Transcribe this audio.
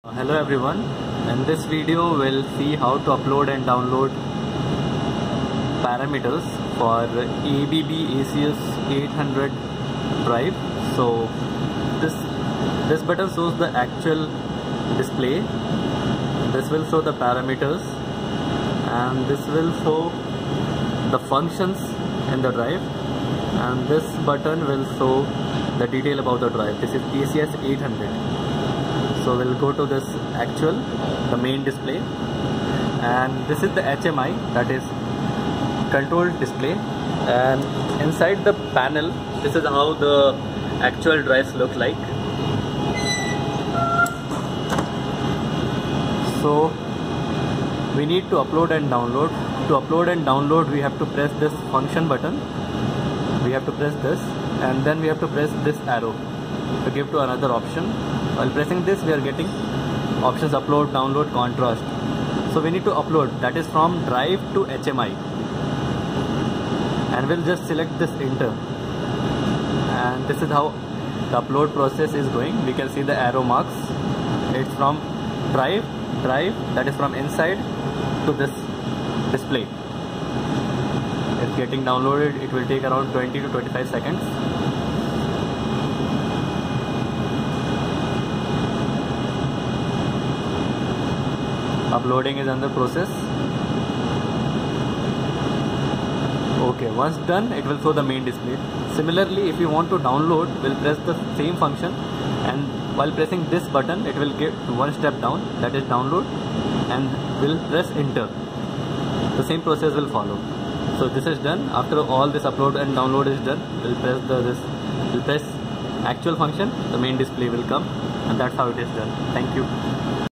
Hello everyone, in this video we'll see how to upload and download parameters for ABB ACS 800 drive. So this button shows the actual display, this will show the parameters, and this will show the functions in the drive, and this button will show the detail about the drive. This is ACS 800. So we'll go to this the main display, and this is the HMI, that is control display, and inside the panel this is how the actual drives look like. So we need to upload and download. To upload and download we have to press this function button, we have to press this, and then we have to press this arrow to give to another option. While pressing this we are getting options upload, download, contrast. So we need to upload, that is from drive to HMI, and we'll just select this enter, and this is how the upload process is going. We can see the arrow marks. It's from drive, that is from inside to this display. It's getting downloaded. It will take around 20 to 25 seconds. Uploading is under process. Okay, once done it will show the main display. Similarly, if you want to download, we'll press the same function, and while pressing this button it will get one step down, that is download, and we'll press enter. The same process will follow. So this is done. After all this upload and download is done, we'll press actual function, the main display will come, and that's how it is done. Thank you.